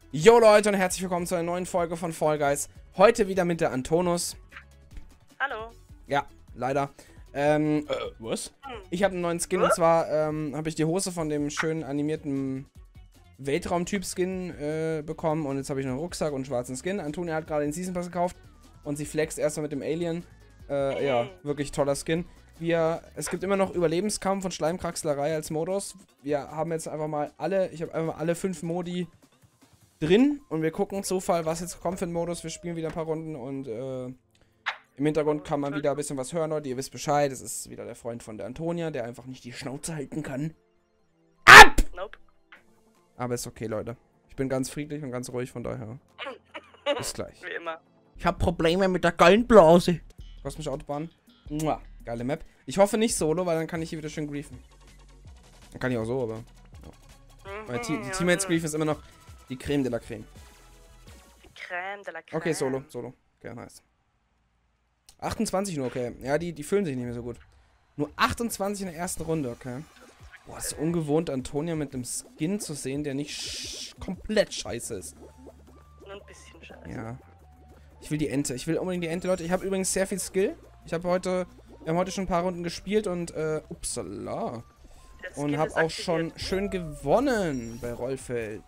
Jo Leute und herzlich willkommen zu einer neuen Folge von Fall Guys. Heute wieder mit der Antonus. Hallo. Ja, leider. Was? Ich habe einen neuen Skin Was? und zwar habe ich die Hose von dem schönen animierten Weltraum-Typ-Skin bekommen und jetzt habe ich noch einen Rucksack und einen schwarzen Skin. Antonia hat gerade den Season Pass gekauft und sie flext erstmal mit dem Alien. Ja, wirklich toller Skin. Es gibt immer noch Überlebenskampf und Schleimkraxlerei als Modus. Wir haben jetzt einfach mal ich habe einfach mal alle 5 Modi drin und wir gucken Zufall, was jetzt kommt für ein Modus. Wir spielen wieder ein paar Runden und im Hintergrund kann man wieder ein bisschen was hören, Leute. Ihr wisst Bescheid, es ist wieder der Freund von der Antonia, der einfach nicht die Schnauze halten kann. Ab! Nope. Aber ist okay, Leute. Ich bin ganz friedlich und ganz ruhig, von daher. Bis gleich. Wie immer. Ich habe Probleme mit der Gallenblase. Kosmische Autobahn. Mua. Geile Map. Ich hoffe nicht solo, weil dann kann ich hier wieder schön griefen. Dann kann ich auch so, aber... Ja. Weil die Teammates Grief ist immer noch die Creme de la Creme. Die Crème de la Crème. Okay, Solo. Okay, nice. 28 nur, okay. Ja, die fühlen sich nicht mehr so gut. Nur 28 in der ersten Runde, okay. Boah, ist ungewohnt, Antonia mit einem Skin zu sehen, der nicht komplett scheiße ist. Nur ein bisschen scheiße. Ja. Ich will die Ente. Ich will unbedingt die Ente, Leute. Ich habe übrigens sehr viel Skill. Wir haben heute schon ein paar Runden gespielt und, upsala. Und habe auch schon schön gewonnen bei Rollfeld.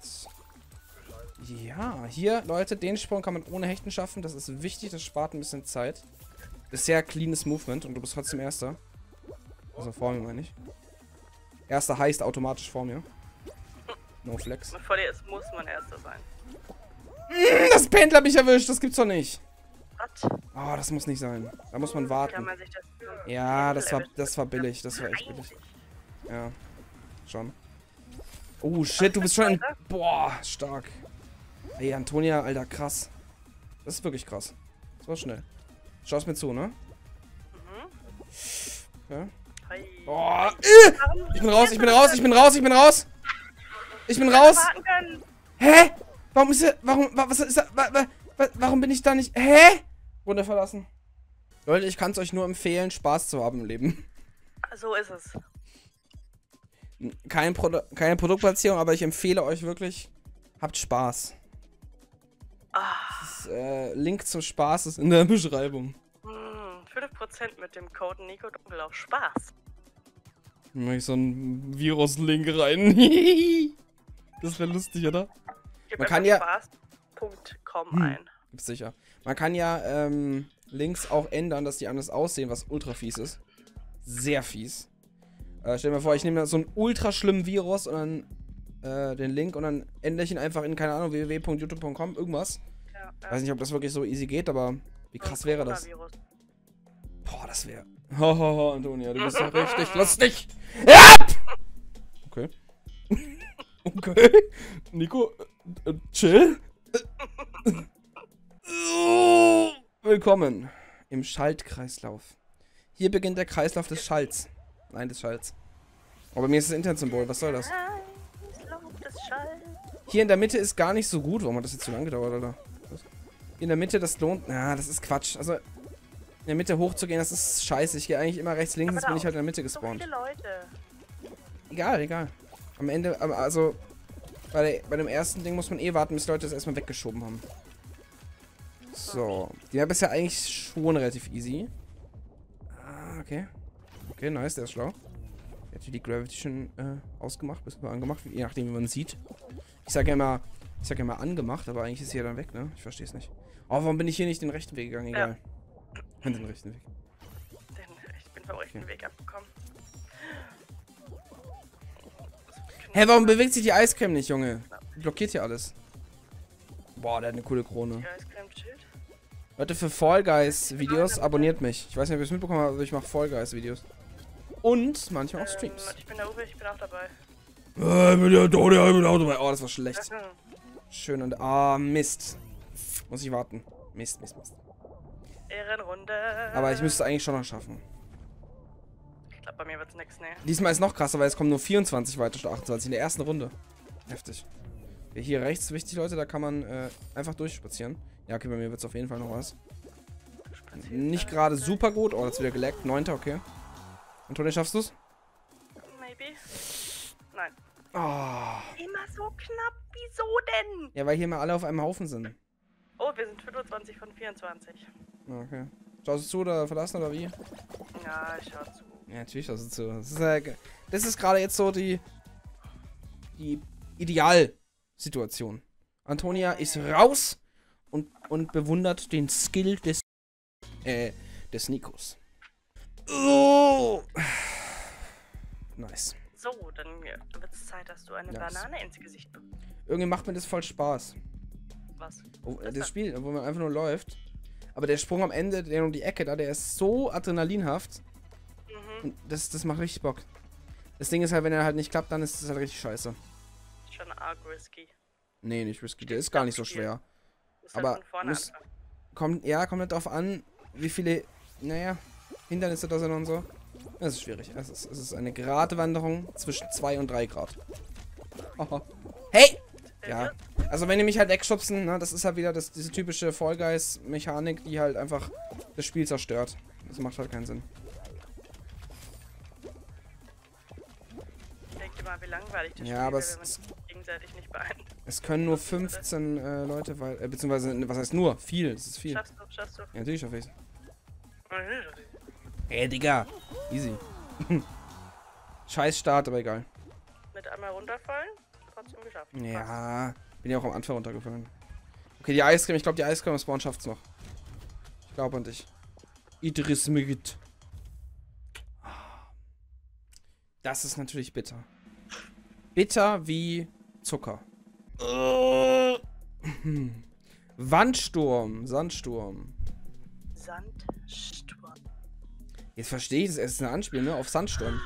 Ja, hier, Leute, den Sprung kann man ohne Hechten schaffen. Das ist wichtig, das spart ein bisschen Zeit. Das ist sehr cleanes Movement und du bist trotzdem Erster. Also vor mir, meine ich. Erster heißt automatisch vor mir. No flex. Vor dir muss man Erster sein. Das Pendel hab ich erwischt, das gibt's doch nicht. Was? Oh, das muss nicht sein. Da muss man Kann warten. man sich das so Ja, das war erwischen? billig. Das war echt billig. Ja, schon. Oh, shit, du bist schon in... Boah, stark. Ey, Antonia, Alter, krass. Das ist wirklich krass. Das war schnell. Schau's mir zu, ne? Ja. Hi. Boah, Warum ich bin raus. Ich bin raus. warten können? Hä? Warum ist er... Warum bin ich da nicht... Hä? Runde verlassen. Leute, ich kann es euch nur empfehlen, Spaß zu haben im Leben. So ist es. Keine Produktplatzierung, aber ich empfehle euch wirklich, habt Spaß. Das, Link zum Spaß ist in der Beschreibung. 5% mit dem Code Nico Dunkel auf Spaß. Dann mach ich so einen Virus-Link rein. Das wäre lustig, oder? Gib Man kann einfach ja- Spaß.com ein. Gibt's sicher. Man kann ja Links auch ändern, dass die anders aussehen, was ultra fies ist. Sehr fies. Stell dir mal vor, ich nehme so einen ultra schlimmen Virus und dann den Link und dann ändere ich ihn einfach in, keine Ahnung, www.youtube.com, irgendwas. Ja, Weiß nicht, ob das wirklich so easy geht, aber wie krass wäre das? Coronavirus. Boah, das wäre... Hohoho, Antonia, du bist doch richtig lustig. Ja! Okay. Okay. Nico, chill. Willkommen im Schaltkreislauf. Hier beginnt der Kreislauf des Schalls. Nein, des Schalls. Aber mir ist das Internetsymbol, was soll das? Kreislauf des Schalls. Hier in der Mitte ist gar nicht so gut. Warum hat das jetzt so lange gedauert, Alter? Hier in der Mitte, das lohnt... Ja, das ist Quatsch. Also, in der Mitte hochzugehen, das ist scheiße. Ich gehe eigentlich immer rechts, links, jetzt bin ich halt in der Mitte So gespawnt. viele Leute. Egal. Am Ende, also, bei dem ersten Ding muss man eh warten, bis die Leute das erstmal weggeschoben haben. So. Die Map ist ja eigentlich schon relativ easy. Ah, okay. Okay, nice, der ist schlau. Der hat hier die Gravity schon ausgemacht, bis angemacht, je nachdem, wie man sieht. Ich sag ja immer angemacht, aber eigentlich ist sie ja dann weg, ne? Ich verstehe es nicht. Oh, warum bin ich hier nicht den rechten Weg gegangen? Egal. Ja. Den rechten Weg. Ich bin vom rechten Weg abgekommen. Hä, warum bewegt sich die Eiscreme nicht, Junge? Die blockiert hier alles. Boah, der hat eine coole Krone. Ja, ist kein Schild. Leute, für Fall Guys Videos abonniert mich. Ich weiß nicht, ob ihr es mitbekommen habt, aber ich mache Fall Guys Videos. Und manchmal auch Streams. Ich bin der Uwe, ich bin auch dabei. Oh, das war schlecht. Schön und... Ah, Mist. Muss ich warten. Mist. Ehrenrunde. Aber ich müsste es eigentlich schon noch schaffen. Ich glaube, bei mir wird's nix, ne? Diesmal ist noch krasser, weil es kommen nur 24 weiter statt 28 in der ersten Runde. Heftig. Hier rechts, wichtig, Leute, da kann man einfach durchspazieren. Ja, okay, bei mir wird es auf jeden Fall noch was. Nicht gerade super gut. Oh, das ist wieder gelaggt. 9. Okay. Antonia, schaffst du's? Maybe. Nein. Oh. Immer so knapp. wieso denn? Ja, weil hier mal alle auf einem Haufen sind. Oh, wir sind 25 von 24. Okay. Schaust du zu oder verlassen oder wie? Ja, ich schau zu. Ja, natürlich schaust du zu. Das ist gerade jetzt so die Idealsituation. Antonia ist raus und bewundert den Skill des Nikos. Oh. Nice. So, dann wird es Zeit, dass du eine Banane ins Gesicht bekommst. Irgendwie macht mir das voll Spaß. Was? Das Spiel, wo man einfach nur läuft. Aber der Sprung am Ende, der um die Ecke da, der ist so adrenalinhaft. Und das macht richtig Bock. Das Ding ist halt, wenn er halt nicht klappt, dann ist das halt richtig scheiße. Schon arg risky. Nee, nicht risky. Der ist gar nicht so schwer. Aber kommt halt darauf an, wie viele, Hindernisse da sind und so. Das ist schwierig. Es ist eine Gratwanderung zwischen 2 und 3 Grad. Oho. Hey! Ja. Also wenn die mich halt wegschubsen, ne, das ist halt wieder diese typische Fall Guys-Mechanik, die halt einfach das Spiel zerstört. Das macht halt keinen Sinn. Ich denke mal, wie langweilig das ja, Spiel aber wäre, wenn man sich gegenseitig nicht beeindruckt. Es können nur 15 Leute, beziehungsweise, was heißt nur? Viel, das ist viel. Schaffst du? Ja, natürlich schaff ich's. Ey, Digga. Easy. Scheiß Start, aber egal. Mit einmal runterfallen, trotzdem geschafft. Ja, bin ja auch am Anfang runtergefallen. Okay, die Eiscreme, ich glaube, die Eiscreme im Spawn schafft's noch. Ich glaube an dich. Idris mit. Das ist natürlich bitter. Bitter wie Zucker. Wandsturm, Sandsturm. Sandsturm. Jetzt verstehe ich das. Es ist eine Anspielung, ne? Auf Sandsturm.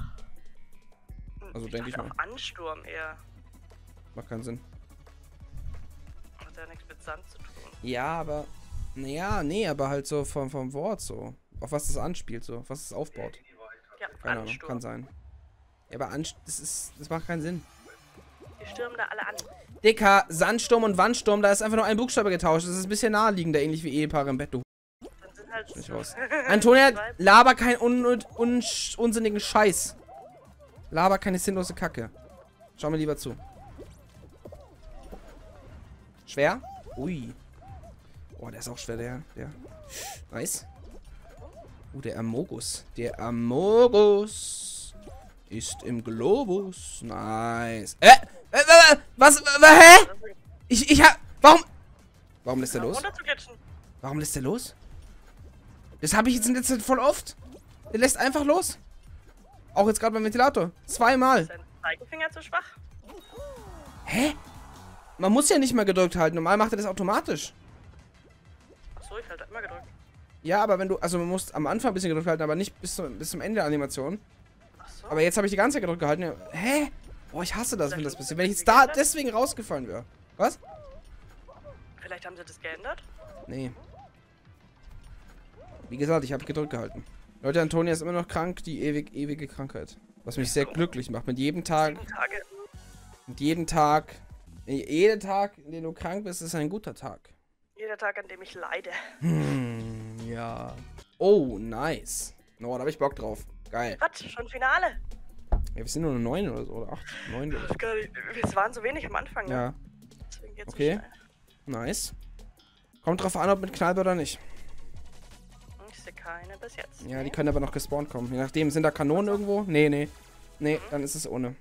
Also denke ich mal. Ansturm eher. Macht keinen Sinn. Hat ja nichts mit Sand zu tun. Ja, aber. Naja, nee, aber halt so vom Wort so. Auf was das anspielt, so. Auf was es aufbaut. Ja, Keine Ahnung, kann sein. Ja, aber das macht keinen Sinn. Die stürmen da alle an. Dicker, Sandsturm und Wandsturm, da ist einfach nur ein Buchstabe getauscht. Das ist ein bisschen naheliegender, ähnlich wie Ehepaare im Bett, du. Dann sind halt Nicht raus. Antonia, laber keinen unsinnigen Scheiß. Laber keine sinnlose Kacke. Schau mir lieber zu. Schwer? Ui. Oh, der ist auch schwer, der. Nice. Der Amogus. Der Amogus ist im Globus. Nice. Was? Hä? Warum lässt der los? Warum lässt der los? Das habe ich jetzt in letzter Zeit voll oft. Der lässt einfach los. Auch jetzt gerade beim Ventilator. Zweimal. Ist dein Zeigefinger zu schwach? Hä? Man muss ja nicht mal gedrückt halten. Normal macht er das automatisch. Achso, ich halte immer gedrückt. Ja, aber wenn du... Also man muss am Anfang ein bisschen gedrückt halten, aber nicht bis zum Ende der Animation. Achso. Aber jetzt habe ich die ganze Zeit gedrückt gehalten. Ja. Hä? Boah, ich hasse das, wenn das passiert. Wenn ich jetzt da deswegen rausgefallen wäre. Was? Vielleicht haben sie das geändert? Nee. Wie gesagt, ich habe gedrückt gehalten. Leute, Antonia ist immer noch krank, die ewige Krankheit. Was mich sehr glücklich macht. Jeden Tag, in dem du krank bist, ist ein guter Tag. Jeder Tag, an dem ich leide. Ja. Oh, nice. No, da habe ich Bock drauf. Geil. Was? Schon Finale? Ja, wir sind nur 9 oder so, oder 8, 9, glaube ich. Es waren so wenig am Anfang, ne? Ja. Deswegen geht's so Okay. schnell. Nice. Kommt drauf an, ob mit Knallbe oder nicht. Ich sehe keine bis jetzt. Ja, die können aber noch gespawnt kommen. Je nachdem, sind da Kanonen irgendwo? Nee. Nee, dann ist es ohne.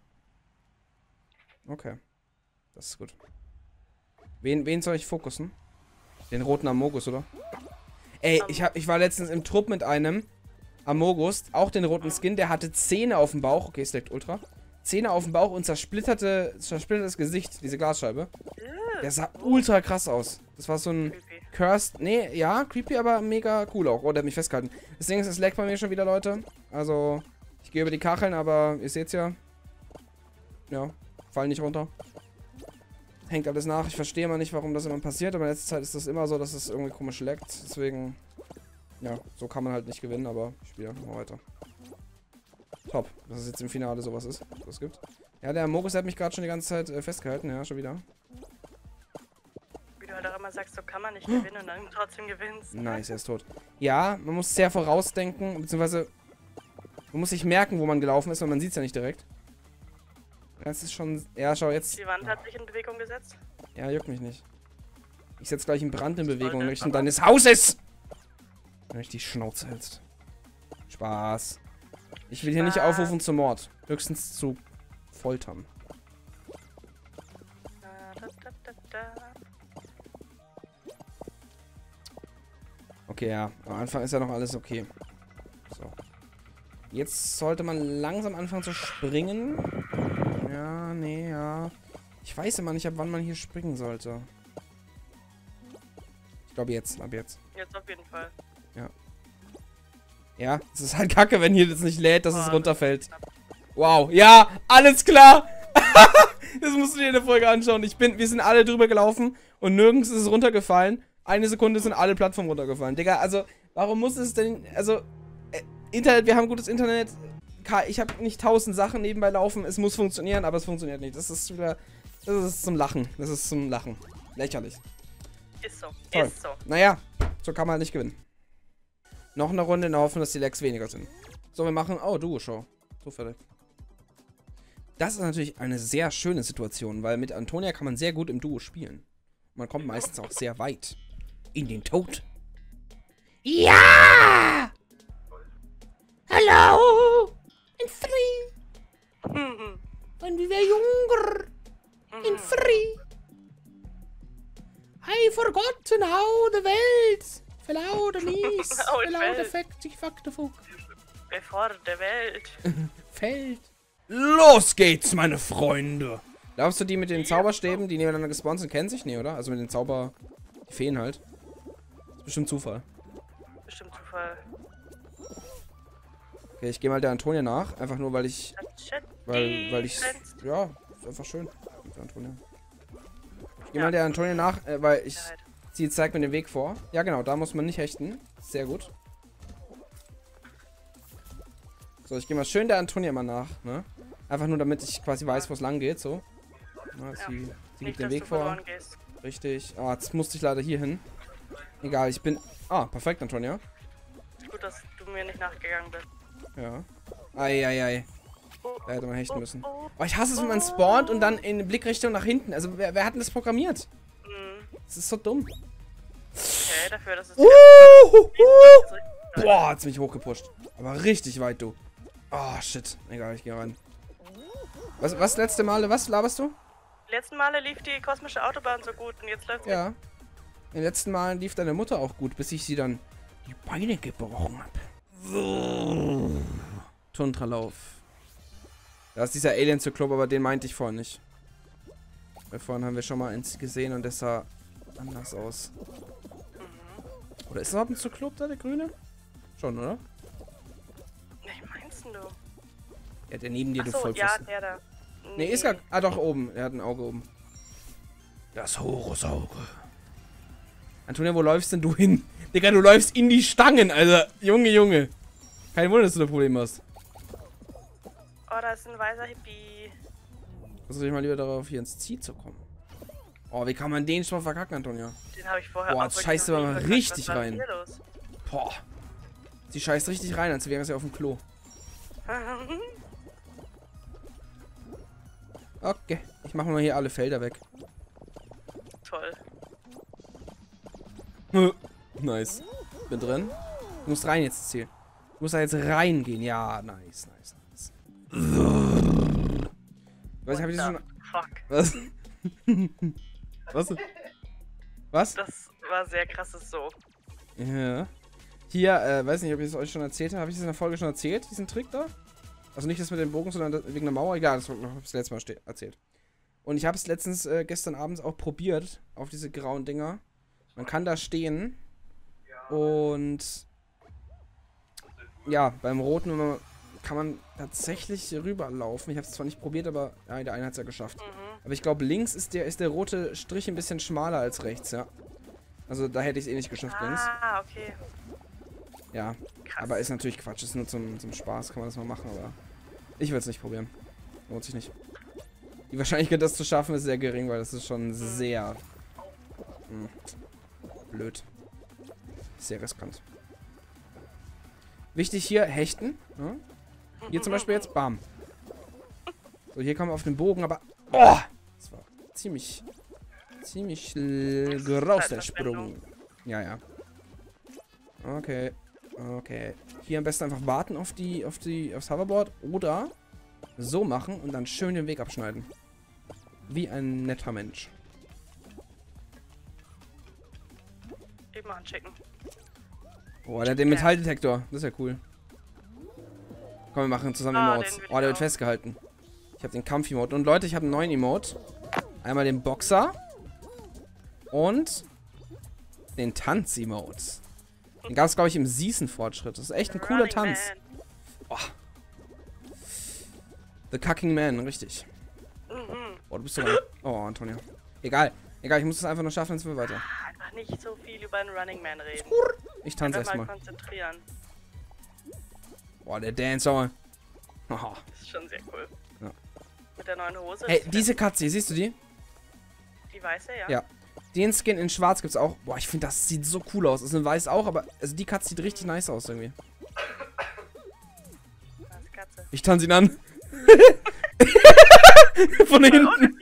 Okay. Das ist gut. Wen soll ich fokussen? Den roten Amogus, oder? Ey, ich war letztens im Trupp mit einem Amogus, auch den roten Skin, der hatte Zähne auf dem Bauch. Okay, Select Ultra. Zähne auf dem Bauch und zersplittertes Gesicht, diese Glasscheibe. Der sah ultra krass aus. Das war so ein Cursed. Nee, ja, creepy, aber mega cool auch. Oh, der hat mich festgehalten. Deswegen ist es lag bei mir schon wieder, Leute. Also, ich gehe über die Kacheln, aber ihr seht's ja. Ja, fallen nicht runter. Hängt alles nach. Ich verstehe mal nicht, warum das immer passiert, aber in letzter Zeit ist das immer so, dass es irgendwie komisch laggt. Deswegen, ja, so kann man halt nicht gewinnen, aber ich spiele einfach mal weiter. Top, dass es jetzt im Finale sowas ist, was es gibt. Ja, der Amogus hat mich gerade schon die ganze Zeit festgehalten, ja, schon wieder. Wie du halt auch immer sagst, so kann man nicht gewinnen und dann trotzdem gewinnst. Nice, er ist tot. Ja, man muss sehr vorausdenken, beziehungsweise man muss sich merken, wo man gelaufen ist, weil man sieht es ja nicht direkt. Das ist schon... Ja, schau jetzt. Die Wand hat sich in Bewegung gesetzt. Ja, juckt mich nicht. Ich setze gleich einen Brand in Bewegung in Richtung deines Hauses. Wenn ich die Schnauze hältst. Spaß. Ich will hier nicht aufrufen zum Mord. Höchstens zu foltern. Okay, ja. Am Anfang ist ja noch alles okay. So. Jetzt sollte man langsam anfangen zu springen. Ja, nee, ja. Ich weiß immer nicht, ab wann man hier springen sollte. Ich glaube jetzt, ab jetzt. Jetzt auf jeden Fall. Ja. Ja, es ist halt kacke, wenn hier das nicht lädt, dass es runterfällt. Wow, ja, alles klar. Das musst du dir in der Folge anschauen. Wir sind alle drüber gelaufen und nirgends ist es runtergefallen. Eine Sekunde sind alle Plattformen runtergefallen. Digga, also, warum muss es denn, also, Internet, wir haben gutes Internet. Ich habe nicht 1000 Sachen nebenbei laufen. Es muss funktionieren, aber es funktioniert nicht. Das ist wieder, das ist zum Lachen. Das ist zum Lachen. Lächerlich. Ist so, Toll. ist so. Naja, so kann man halt nicht gewinnen. Noch eine Runde in der Hoffnung, dass die Lags weniger sind. So, wir machen, oh, Duo-Show. So, fertig. Das ist natürlich eine sehr schöne Situation, weil mit Antonia kann man sehr gut im Duo spielen. Man kommt meistens auch sehr weit. In den Tod. Ja! Hallo! In free! Wenn wir jünger! In free! I forgotten how the Welt! Verlau der Mies! Verlau der Fakt, ich fakte Fug! Bevor der Welt fällt! Los geht's, meine Freunde! Glaubst du, die mit den Zauberstäben, die nebeneinander gespawnt sind, kennen sich? Nee, oder? Also mit den die Feen halt. Das ist bestimmt Zufall. Bestimmt Zufall. Okay, ich gehe mal der Antonia nach. Einfach nur, weil ich... Weil ich... Ja, ist einfach schön. Mit der Antonia. Ich gehe mal der Antonia nach, weil ich... Sie zeigt mir den Weg vor. Ja, genau, da muss man nicht hechten. Sehr gut. So, ich gehe mal schön der Antonia mal nach, ne? Einfach nur, damit ich quasi weiß, wo es lang geht, so. Na, sie gibt den Weg vor. Richtig. Ah, jetzt musste ich leider hier hin. Egal, ich bin... Ah, perfekt, Antonia. Gut, dass du mir nicht nachgegangen bist. Ja. Eieiei. Da hätte man hechten müssen. Oh, ich hasse es, wenn man spawnt und dann in Blickrichtung nach hinten. Also, wer hat denn das programmiert? Das ist so dumm. Okay, dafür, dass es... Boah, hat's mich hochgepusht. Aber richtig weit, du. Oh, shit. Egal, ich gehe ran. Was letzte Male? Was laberst du? Die letzten Male lief die kosmische Autobahn so gut und jetzt läuft sie. Ja. In den letzten Malen lief deine Mutter auch gut, bis ich sie dann die Beine gebrochen habe. Tundralauf. Da ist dieser Alien-Zyklop, aber den meinte ich vorhin nicht. Weil vorhin haben wir schon mal eins gesehen und das sah anders aus. Oder ist es überhaupt ein Zyklop da, der grüne? Schon, oder? Wie meinst du? Ja, der neben dir, Ach du so, Vollpfosten. ja, der da. Nee, ist gar... Ah, doch, oben. Er hat ein Auge oben. Das Horusauge. Antonia, wo läufst denn du hin? Digga, du läufst in die Stangen, Alter. Junge, Junge. Kein Wunder, dass du da Probleme hast. Oh, da ist ein weißer Hippie. Versuch dich mal lieber darauf, hier ins Ziel zu kommen. Oh, wie kann man den schon verkacken, Antonia? Den habe ich vorher Boah, auch scheiße, war mal richtig rein. Was war denn hier los? Boah. Sie scheißt richtig rein, als wäre sie auf dem Klo. Okay, ich mache mal hier alle Felder weg. Toll. Nice. Bin drin. Du musst rein jetzt ins Ziel. Du musst da jetzt reingehen. Ja, nice, nice, nice. Was, hab ich das schon... Fuck. Was? Was? Was? Das war sehr krasses so. Ja. Hier, weiß nicht, ob ich es euch schon erzählt habe. Habe ich das in der Folge schon erzählt, diesen Trick da? Also nicht das mit dem Bogen, sondern wegen der Mauer. Egal, das habe ich das letzte Mal erzählt. Und ich habe es letztens, gestern abends auch probiert, auf diese grauen Dinger. Man kann da stehen und ja, beim roten kann man tatsächlich rüberlaufen. Ich habe es zwar nicht probiert, aber ja, der eine hat es ja geschafft. Aber ich glaube, links ist der rote Strich ein bisschen schmaler als rechts, ja. Also da hätte ich es eh nicht geschafft links. Ah, okay. Ja, krass. Aber ist natürlich Quatsch. Ist nur zum Spaß, kann man das mal machen, aber ich will es nicht probieren. Lohnt sich nicht. Die Wahrscheinlichkeit, das zu schaffen, ist sehr gering, weil das ist schon sehr blöd. Sehr riskant. Wichtig hier, hechten. Ja? Hier zum Beispiel jetzt, bam. So, hier kommen wir auf den Bogen, aber... Oh! Das war ziemlich groß, der Sprung. Ja. Okay. Hier am besten einfach warten aufs Hoverboard oder so machen und dann schön den Weg abschneiden. Wie ein netter Mensch. Eben mal anschicken. Oh, der hat den Metalldetektor. Das ist ja cool. Komm, wir machen zusammen Emotes. Oh, der wird festgehalten. Ich habe den Kampf-Emote. Und Leute, ich habe einen neuen Emote. Einmal den Boxer. Und den Tanz-Emote. Den gab es, glaube ich, im Season-Fortschritt. Das ist echt ein cooler Tanz. Oh. The Cucking Man, richtig. Oh, du bist sogar... Oh, Antonia. Egal, ich muss es einfach nur schaffen, jetzt wir weiter. Einfach nicht so viel über den Running Man reden. Ich tanze erstmal. Konzentrieren. Boah, der Dancer. Oh. Das ist schon sehr cool. Ja. Mit der neuen Hose. Hey, diese Katze, siehst du die? Die weiße, ja? Ja. Den Skin in schwarz gibt's auch. Boah, ich finde, das sieht so cool aus. Ist in weiß auch, aber also die Katze sieht richtig nice aus irgendwie. Das Katze. Ich tanze ihn an. Von hinten.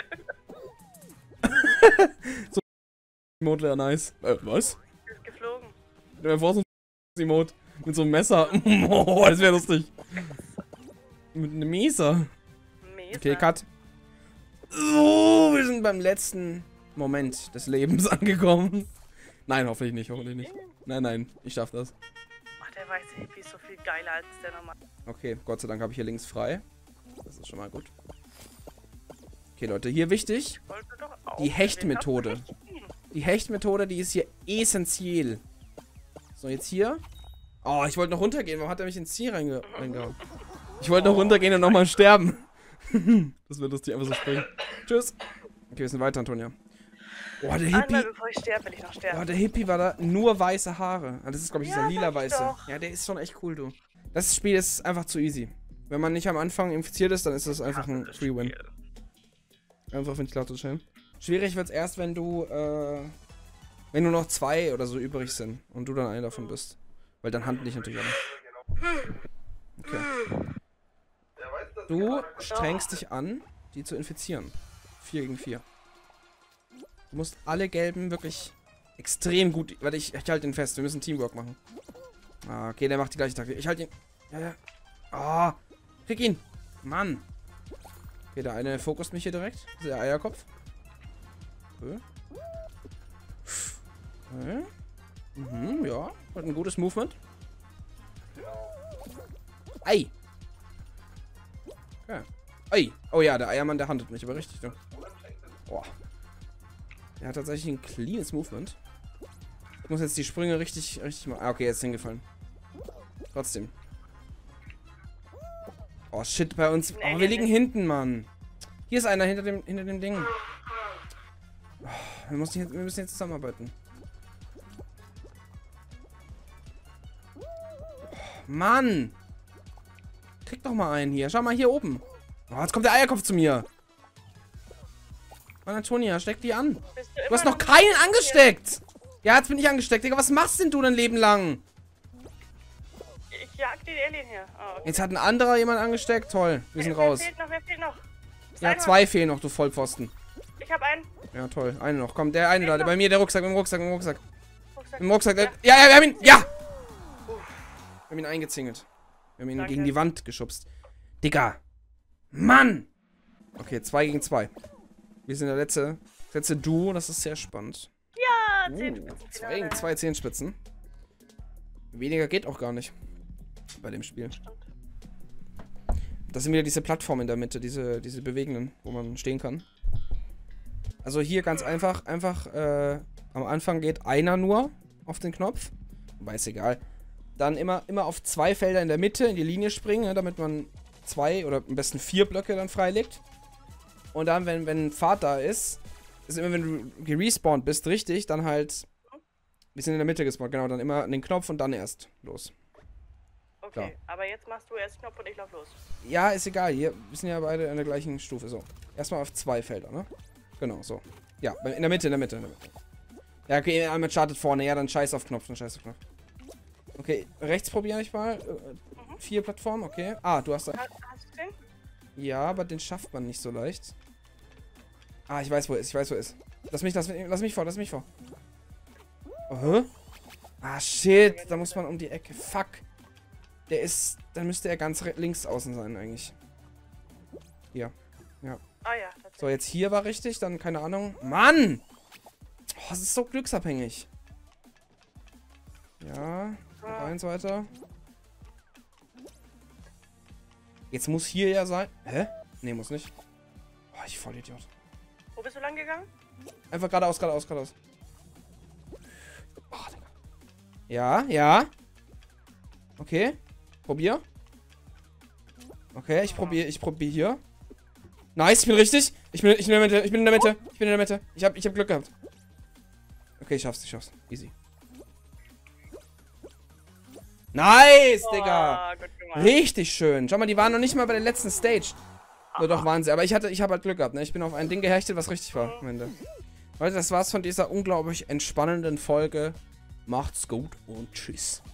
So Emote wäre nice. Was? Ist geflogen. Der wäre vor so ein Emote. Mit so einem Messer. Oh, das wäre lustig. Mit einem Messer. Okay, Cut. So, wir sind beim letzten Moment des Lebens angekommen. Nein, hoffentlich nicht. Nein, ich schaff das. Ach, der weiße Hippie ist so viel geiler als der normal. Okay, Gott sei Dank habe ich hier links frei. Das ist schon mal gut. Okay, Leute, hier wichtig. Die Hechtmethode. Die Hechtmethode, die ist hier essentiell. So, jetzt hier. Oh, ich wollte noch runtergehen. Warum hat er mich ins Ziel reingehauen? Ich wollte noch runtergehen und nochmal sterben. Das wird lustig, einfach so springen. Tschüss. Okay, wir sind weiter, Antonia. Oh, der Hippie. Einmal, bevor ich sterbe, will ich noch sterben. Oh, der Hippie war da nur weiße Haare. Ah, das ist, glaube ich, dieser lila-weiße. Doch. Ja, der ist schon echt cool, du. Das Spiel ist einfach zu easy. Wenn man nicht am Anfang infiziert ist, dann ist das einfach ein Free-Win. Einfach Ventilator stellen. Schwierig wird's erst, wenn du nur noch 2 oder so übrig sind und du dann einer davon bist. Weil dann handeln dich natürlich alle. Okay. Du strengst dich an, die zu infizieren. 4 gegen 4. Du musst alle Gelben wirklich extrem gut... Warte, ich halte den fest. Wir müssen Teamwork machen. Ah, okay, der macht die gleiche Taktik. Ich halte ihn... Ja. Ah, krieg ihn. Mann. Okay, der eine fokust mich hier direkt. Der Eierkopf. Okay. Ja. Hat ein gutes Movement. Ei. Okay. Ei. Oh ja, der Eiermann, der handelt mich aber richtig. Ne? Boah. Der hat tatsächlich ein cleanes Movement. Ich muss jetzt die Sprünge richtig machen. Ah, okay, jetzt ist hingefallen. Trotzdem. Oh, shit, bei uns. Oh, wir liegen hinten, Mann. Hier ist einer hinter dem Ding. Oh, wir müssen jetzt zusammenarbeiten. Oh, Mann. Krieg doch mal einen hier. Schau mal hier oben. Oh, jetzt kommt der Eierkopf zu mir. Mann, Antonia, steck die an. Du hast noch keinen angesteckt. Ja, jetzt bin ich angesteckt. Digga, was machst denn du dein Leben lang? Ich jag den Alien hier. Oh, okay. Jetzt hat ein anderer jemand angesteckt. Toll, wir sind raus. Wer fehlt noch? Ja, 2 fehlen noch, du Vollpfosten. Ich hab einen. Ja, toll. Eine noch. Komm, der eine da. Bei mir der Rucksack, im Rucksack. Im Rucksack. Ja, wir haben ihn. Ja! Wir haben ihn eingezingelt. Wir haben ihn gegen die Wand geschubst. Digga. Mann! Okay, 2 gegen 2. Wir sind der letzte Duo. Das ist sehr spannend. Ja, 10 Spitzen. 2 gegen 2 Zehenspitzen. Weniger geht auch gar nicht. Bei dem Spiel. Das sind wieder diese Plattformen in der Mitte, diese bewegenden, wo man stehen kann. Also hier ganz einfach, am Anfang geht einer nur auf den Knopf. Wobei ist egal. Dann immer auf 2 Felder in der Mitte in die Linie springen, ne, damit man 2 oder am besten 4 Blöcke dann freilegt. Und dann, wenn ein Pfad da ist immer, wenn du gerespawnt bist, richtig, dann halt, wir sind in der Mitte gespawnt, genau, dann immer an den Knopf und dann erst los. Okay, klar. Aber jetzt machst du erst Knopf und ich lauf los. Ja, ist egal, hier, wir sind ja beide in der gleichen Stufe, so. Erstmal auf 2 Felder, ne? Genau, so. Ja, in der Mitte. Ja, okay, einmal startet vorne, ja, dann scheiß auf Knopf, Okay, rechts probiere ich mal. 4 Plattformen, okay. Ah, du hast da. Hast du den? Ja, aber den schafft man nicht so leicht. Ah, ich weiß, wo er ist. Ich weiß, wo er ist. Lass mich vor. Oh, hä? Ah, shit. Da muss man um die Ecke. Fuck. Der ist... Dann müsste er ganz links außen sein, eigentlich. Hier. Ja. Ah ja, tatsächlich. So, jetzt hier war richtig. Dann, keine Ahnung. Mann! Oh, das ist so glücksabhängig. Ja. Rein, so weiter. Jetzt muss hier ja sein... Hä? Nee, muss nicht. Oh, ich Vollidiot. Wo bist du lang gegangen? Einfach geradeaus. Oh, Digga. Ja. Okay. Probier. Okay, ich probier hier. Nice, ich bin richtig. Ich bin in der Mitte. Ich hab Glück gehabt. Okay, ich schaff's. Easy. Nice, Digga. Gut gemacht. Richtig schön. Schau mal, die waren noch nicht mal bei der letzten Stage. So, doch waren sie. Aber ich habe halt Glück gehabt, ne? Ich bin auf ein Ding gehechtet, was richtig war am Ende. Leute, das war's von dieser unglaublich entspannenden Folge. Macht's gut und tschüss.